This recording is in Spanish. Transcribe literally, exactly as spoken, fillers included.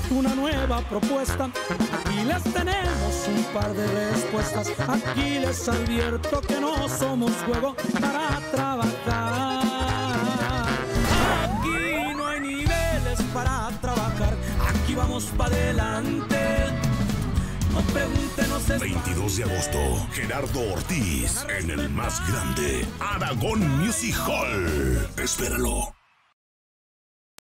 una nueva propuesta. Aquí les tenemos un par de respuestas. Aquí les advierto que no somos juego para trabajar. Aquí no hay niveles para trabajar. Aquí vamos para adelante. No pregunte, no se... veintidós de agosto, Gerardo Ortiz en el más grande Aragón Music Hall. Espéralo.